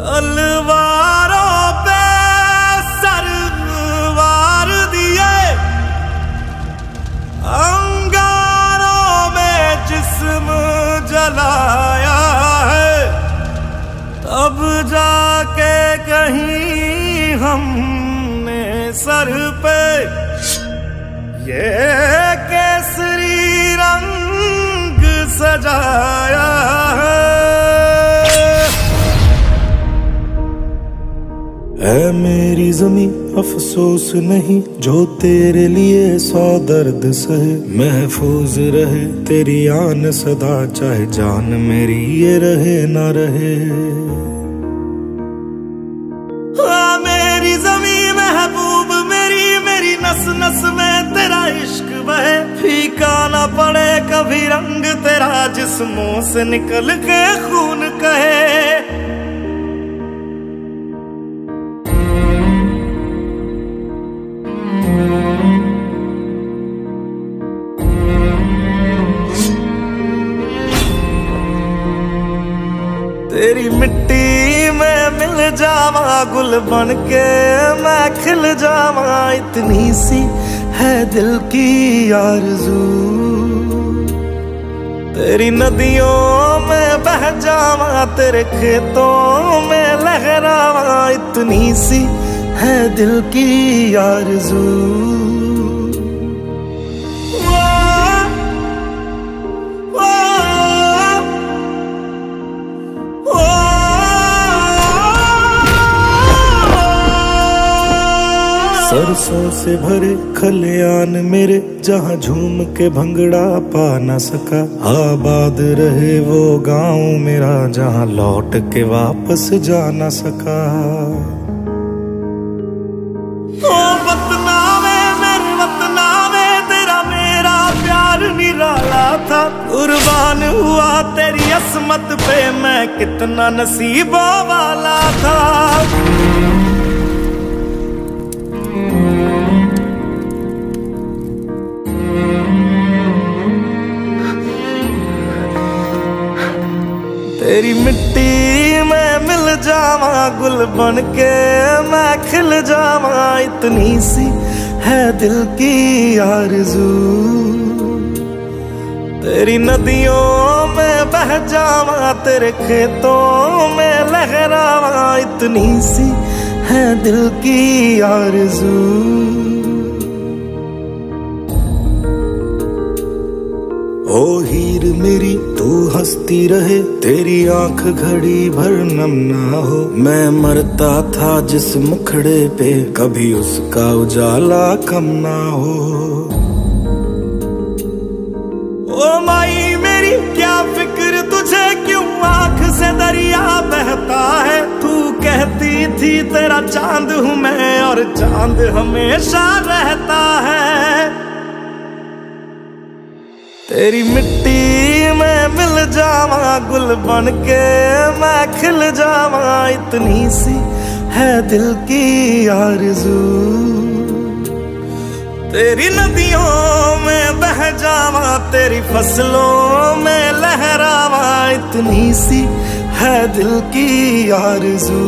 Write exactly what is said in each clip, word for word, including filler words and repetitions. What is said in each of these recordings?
तलवारों पे सरवार दिए, अंगारों में जिस्म जलाया है, तब जाके कहीं हमने सर पे ये केसरी रंग सजाया है। ऐ मेरी जमी अफसोस नहीं जो तेरे लिए सौ दर्द सहे, महफूज रहे तेरी आन सदा चाहे जान मेरी ये रहे ना रहे। हाँ मेरी जमी महबूब मेरी, मेरी नस नस में तेरा इश्क बहे, फीका ना पड़े कभी रंग तेरा जिस्मों से निकल के खून कहे। तेरी मिट्टी में मिल जावा गुल बन के मैं खिल जावा, इतनी सी है दिल की आरज़ू। तेरी नदियों में बह जावा तेरे खेतों में लहरावा, इतनी सी है दिल की आरज़ू। सरसों से भरे खलियान मेरे जहाँ झूम के भंगड़ा पा न सका, आबाद रहे वो गांव मेरा जहाँ लौट के वापस जा न सका। ओ वतना में मेरे वतना में तेरा मेरा प्यार निराला था, कुर्बान हुआ तेरी असमत पे मैं कितना नसीबों वाला था। तेरी मिट्टी में मिल जावा गुल बन के मैं खिल जावा, इतनी सी है दिल की आरज़ू। तेरी नदियों में बह जावा तेरे खेतों में लहरावा, इतनी सी है दिल की आरज़ू। ओ हीर मेरी तू हंसती रहे तेरी आंख घड़ी भर नम ना हो, मैं मरता था जिस मुखड़े पे कभी उसका उजाला कम ना हो। ओ माई मेरी क्या फिक्र तुझे क्यों आंख से दरिया बहता है, तू कहती थी तेरा चांद हूँ मैं और चांद हमेशा रहता है। तेरी मिट्टी में मिल जावा गुल बन के मैं खिल जावा, इतनी सी है दिल की आरज़ू। तेरी नदियों में बह जावा तेरी फसलों में लहरावा, इतनी सी है दिल की आरज़ू।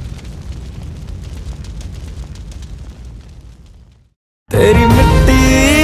तेरी मिट्टी